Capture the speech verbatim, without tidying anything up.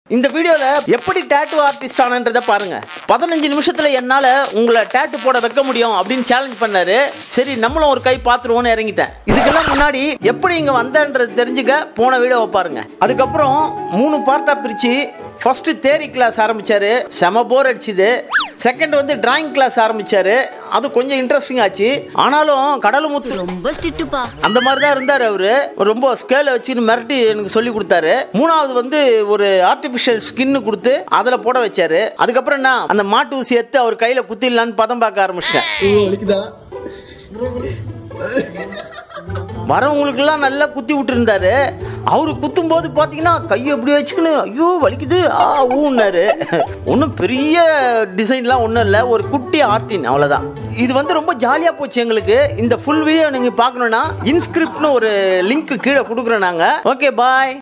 இந்த வீடியோல எப்படி டாட்டூ ஆர்டிஸ்ட் ஆனன்றதை பாருங்க. பதினஞ்சு நிமிஷத்துல என்னால உங்களை டாட்டூ போட வைக்க முடியும் அப்படின்னு சேலஞ்ச் பண்ணாரு. சரி நம்மளும் ஒரு கை பாத்துருவோம்னு இறங்கிட்டேன். இதுக்கெல்லாம் முன்னாடி எப்படி இங்க வந்தேன்றது தெரிஞ்சுக்க போன வீடியோவை பாருங்க. அதுக்கப்புறம் மூணு பார்ட்டா பிரிச்சு ஃபர்ஸ்ட் தேரி கிளாஸ் ஆரம்பிச்சாரு, செம போர் அடிச்சுது. செகண்ட் வந்து டிராயிங் கிளாஸ் ஆரம்பிச்சாரு, அது கொஞ்சம் இன்ட்ரெஸ்டிங் ஆச்சு. ஆனாலும் கடலுமுத்து ரொம்ப ஸ்ட்ரிக்ட்பா அந்த மாதிரி தான் இருந்தார் அவரு. ரொம்ப ஸ்கேலை வச்சு மிரட்டி எனக்கு சொல்லி கொடுத்தாரு. மூணாவது வந்து ஒரு ஆர்டிபிஷியல் ஸ்கின் கொடுத்து அதுல போட வச்சாரு. அதுக்கப்புறம் என்ன அந்த மாட்டு ஊசி எடுத்து அவர் கையில குத்திடலான்னு பதம் பார்க்க ஆரம்பிச்சிட்டேன். வரவங்களுக்கெல்லாம் நல்லா குத்தி விட்டு இருந்தாரு. அவரு குத்தும் போது பாத்தீங்கன்னா கையை எப்படி வச்சுக்கணும், ஐயோ வலிக்குது ஆ ஊன்னாரு. ஒன்றும் பெரிய டிசைன்லாம் ஒன்றும் இல்லை, ஒரு குட்டி ஆர்டின் அவ்வளோதான். இது வந்து ரொம்ப ஜாலியாக போச்சு எங்களுக்கு. இந்த ஃபுல் வீடியோ நீங்கள் பார்க்கணுன்னா இன்ஸ்கிரிப்ட்னு ஒரு லிங்க் கீழே கொடுக்குறோம் நாங்கள். ஓகே பாய்.